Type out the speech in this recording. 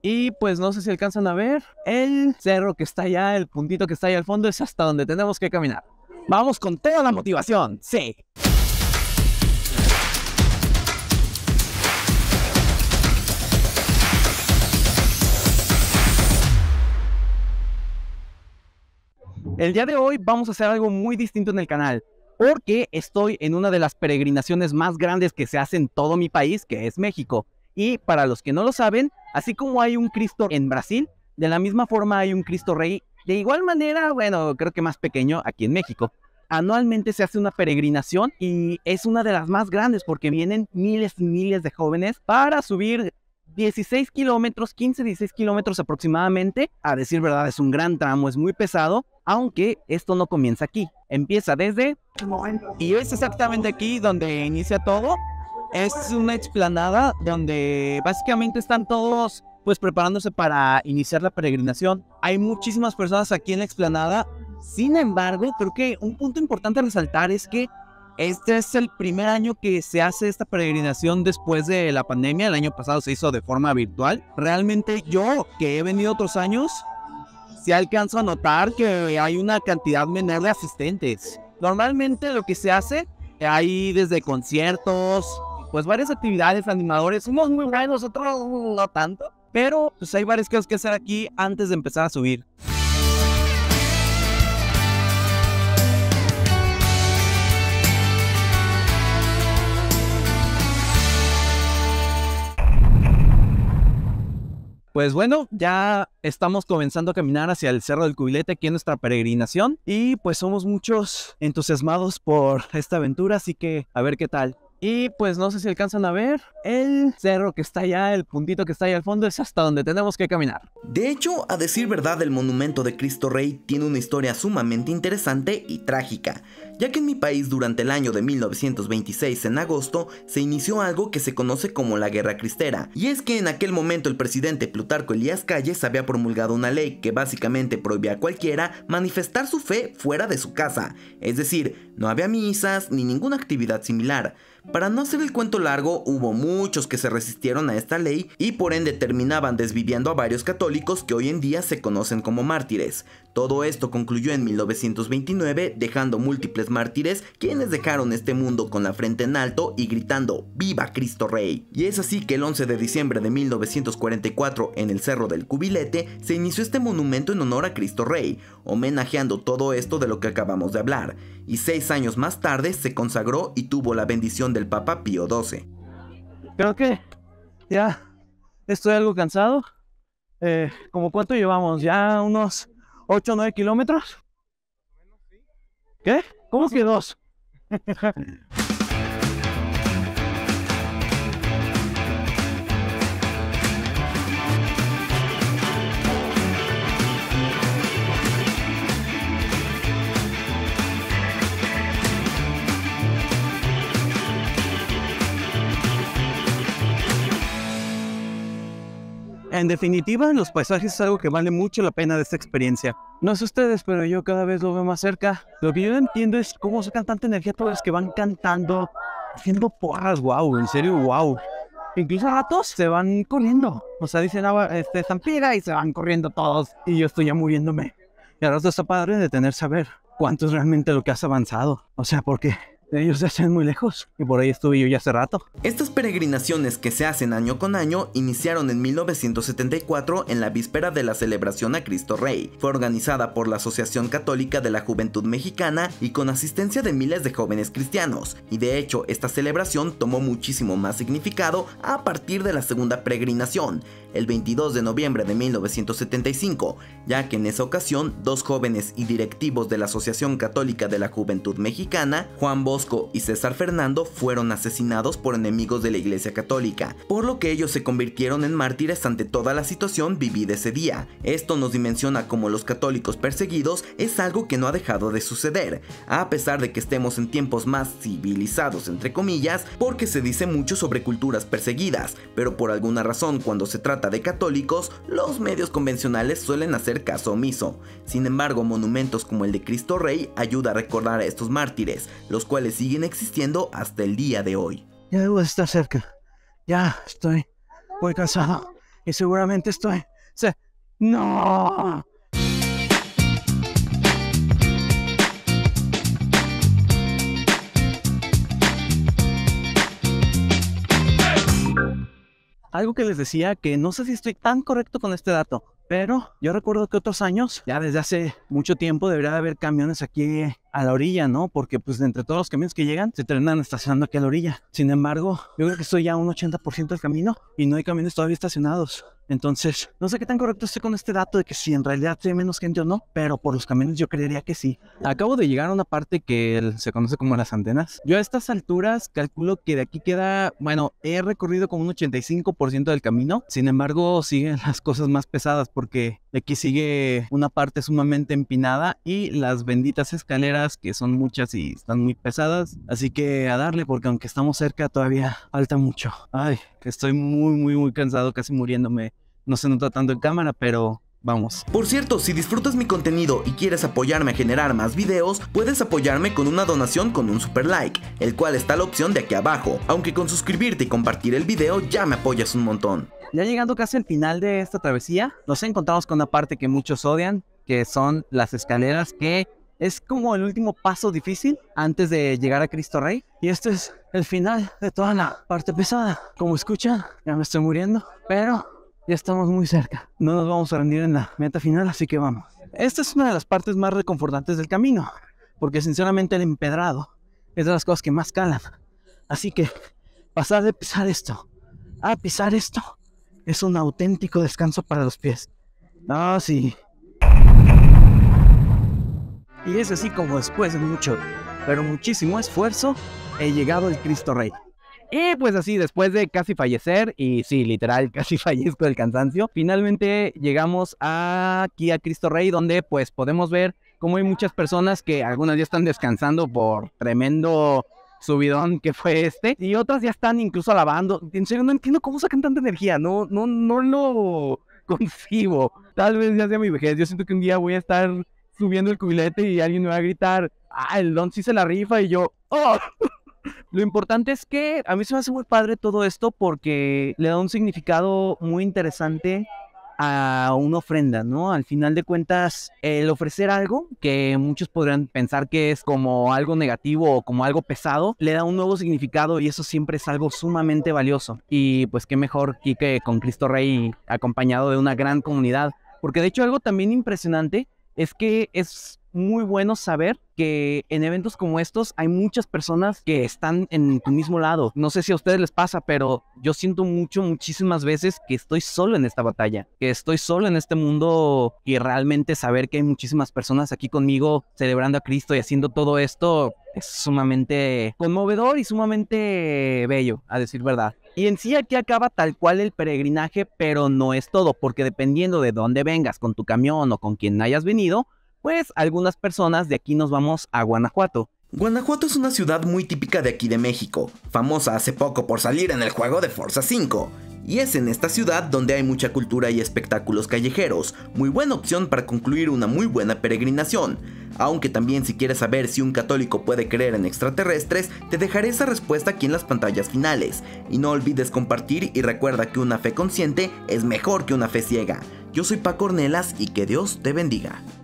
Y pues no sé si alcanzan a ver, el cerro que está allá, el puntito que está allá al fondo es hasta donde tenemos que caminar. Vamos con toda la motivación, sí. El día de hoy vamos a hacer algo muy distinto en el canal, porque estoy en una de las peregrinaciones más grandes que se hace en todo mi país, que es México. Y para los que no lo saben, así como hay un Cristo en Brasil, de la misma forma hay un Cristo Rey, de igual manera, bueno, creo que más pequeño aquí en México. Anualmente se hace una peregrinación y es una de las más grandes porque vienen miles y miles de jóvenes para subir 16 kilómetros, 15, 16 kilómetros aproximadamente. A decir verdad, es un gran tramo, es muy pesado, aunque esto no comienza aquí. Empieza desde... Y es exactamente aquí donde inicia todo. Es una explanada donde básicamente están todos pues preparándose para iniciar la peregrinación. Hay muchísimas personas aquí en la explanada. Sin embargo, creo que un punto importante a resaltar es que este es el primer año que se hace esta peregrinación después de la pandemia. El año pasado se hizo de forma virtual. Realmente yo, que he venido otros años, sí alcanzo a notar que hay una cantidad menor de asistentes. Normalmente lo que se hace, hay desde conciertos, pues varias actividades, animadores, unos muy buenos, otros no tanto. Pero pues hay varias cosas que hacer aquí antes de empezar a subir. Pues bueno, ya estamos comenzando a caminar hacia el Cerro del Cubilete aquí en nuestra peregrinación y pues somos muchos entusiasmados por esta aventura, así que a ver qué tal. Y pues no sé si alcanzan a ver, el cerro que está allá, el puntito que está allá al fondo es hasta donde tenemos que caminar. De hecho, a decir verdad, el monumento de Cristo Rey tiene una historia sumamente interesante y trágica, ya que en mi país durante el año de 1926 en agosto se inició algo que se conoce como la Guerra Cristera, y es que en aquel momento el presidente Plutarco Elías Calles había promulgado una ley que básicamente prohibía a cualquiera manifestar su fe fuera de su casa, es decir, no había misas ni ninguna actividad similar. Para no hacer el cuento largo, hubo muchos que se resistieron a esta ley y por ende terminaban desviviendo a varios católicos que hoy en día se conocen como mártires. Todo esto concluyó en 1929, dejando múltiples mártires quienes dejaron este mundo con la frente en alto y gritando ¡Viva Cristo Rey! Y es así que el 11 de diciembre de 1944 en el Cerro del Cubilete se inició este monumento en honor a Cristo Rey, homenajeando todo esto de lo que acabamos de hablar, y 6 años más tarde se consagró y tuvo la bendición del Papa Pío XII. Creo que ya estoy algo cansado. ¿Cómo cuánto llevamos? ¿Ya unos 8 o 9 kilómetros? ¿Qué? ¿Cómo que 2? En definitiva, los paisajes es algo que vale mucho la pena de esta experiencia. No sé ustedes, pero yo cada vez lo veo más cerca. Lo que yo no entiendo es cómo sacan tanta energía todos los que van cantando, haciendo porras, wow, en serio, wow. Incluso a ratos se van corriendo. O sea, dicen, Zampira, y se van corriendo todos. Y yo estoy ya muriéndome. Y ahora está padre detenerse a ver cuánto es realmente lo que has avanzado. O sea, porque ellos se hacen muy lejos y por ahí estuve yo ya hace rato. Estas peregrinaciones que se hacen año con año iniciaron en 1974 en la víspera de la celebración a Cristo Rey. Fue organizada por la Asociación Católica de la Juventud Mexicana y con asistencia de miles de jóvenes cristianos. Y de hecho, esta celebración tomó muchísimo más significado a partir de la segunda peregrinación, el 22 de noviembre de 1975, ya que en esa ocasión 2 jóvenes y directivos de la Asociación Católica de la Juventud Mexicana, Juan Bosco y César Fernando, fueron asesinados por enemigos de la Iglesia Católica, por lo que ellos se convirtieron en mártires ante toda la situación vivida ese día. Esto nos dimensiona cómo los católicos perseguidos es algo que no ha dejado de suceder, a pesar de que estemos en tiempos más civilizados entre comillas, porque se dice mucho sobre culturas perseguidas, pero por alguna razón cuando se trata de católicos, los medios convencionales suelen hacer caso omiso. Sin embargo, monumentos como el de Cristo Rey ayuda a recordar a estos mártires, los cuales siguen existiendo hasta el día de hoy. Ya debo de estar cerca. Ya estoy muy cansado. y seguramente estoy... ¡No! Algo que les decía, que no sé si estoy tan correcto con este dato, pero yo recuerdo que otros años, ya desde hace mucho tiempo, debería de haber camiones aquí a la orilla, ¿no? Porque pues de entre todos los camiones que llegan, se terminan estacionando aquí a la orilla. Sin embargo, yo creo que estoy ya a un 80% del camino y no hay camiones todavía estacionados. Entonces, no sé qué tan correcto estoy con este dato de que si en realidad hay menos gente o no, pero por los camiones yo creería que sí. Acabo de llegar a una parte que se conoce como las antenas. Yo a estas alturas calculo que de aquí queda, bueno, he recorrido como un 85% del camino. Sin embargo, siguen las cosas más pesadas porque de aquí sigue una parte sumamente empinada y las benditas escaleras que son muchas y están muy pesadas. Así que a darle, porque aunque estamos cerca todavía falta mucho. Ay, que estoy muy cansado, casi muriéndome. No se nota tanto en cámara, pero vamos. Por cierto, si disfrutas mi contenido y quieres apoyarme a generar más videos, puedes apoyarme con una donación con un super like, el cual está la opción de aquí abajo, aunque con suscribirte y compartir el video ya me apoyas un montón. Ya llegando casi al final de esta travesía, nos encontramos con una parte que muchos odian, que son las escaleras, que es como el último paso difícil antes de llegar a Cristo Rey. Y este es el final de toda la parte pesada. Como escuchan, ya me estoy muriendo, pero ya estamos muy cerca. No nos vamos a rendir en la meta final, así que vamos. Esta es una de las partes más reconfortantes del camino, porque sinceramente el empedrado es de las cosas que más calan. Así que pasar de pisar esto a pisar esto es un auténtico descanso para los pies. Ah, sí. Y es así como después de mucho, pero muchísimo esfuerzo, he llegado al Cristo Rey. Y pues así, después de casi fallecer, y sí, literal, casi fallezco del cansancio, finalmente llegamos aquí a Cristo Rey, donde pues podemos ver cómo hay muchas personas que algunas ya están descansando por tremendo subidón que fue y otras ya están incluso alabando. En serio, no entiendo cómo sacan tanta energía, no lo concibo. Tal vez ya sea mi vejez, yo siento que un día voy a estar subiendo el cubilete y alguien me va a gritar, el Don sí se la rifa, y yo, ¡oh! Lo importante es que a mí se me hace muy padre todo esto porque le da un significado muy interesante a una ofrenda, ¿no? Al final de cuentas, el ofrecer algo que muchos podrían pensar que es como algo negativo o como algo pesado, le da un nuevo significado y eso siempre es algo sumamente valioso. Y pues qué mejor que con Cristo Rey acompañado de una gran comunidad. Porque de hecho algo también impresionante es que es muy bueno saber que en eventos como estos hay muchas personas que están en tu mismo lado. No sé si a ustedes les pasa, pero yo siento muchísimas veces que estoy solo en esta batalla, que estoy solo en este mundo, y realmente saber que hay muchísimas personas aquí conmigo celebrando a Cristo y haciendo todo esto es sumamente conmovedor y sumamente bello, a decir verdad. Y en sí aquí acaba tal cual el peregrinaje, pero no es todo, porque dependiendo de dónde vengas, con tu camión o con quien hayas venido, pues algunas personas de aquí nos vamos a Guanajuato. Guanajuato es una ciudad muy típica de aquí de México, famosa hace poco por salir en el juego de Forza 5. Y es en esta ciudad donde hay mucha cultura y espectáculos callejeros, muy buena opción para concluir una muy buena peregrinación. Aunque también si quieres saber si un católico puede creer en extraterrestres, te dejaré esa respuesta aquí en las pantallas finales. Y no olvides compartir y recuerda que una fe consciente es mejor que una fe ciega. Yo soy Paco Ornelas y que Dios te bendiga.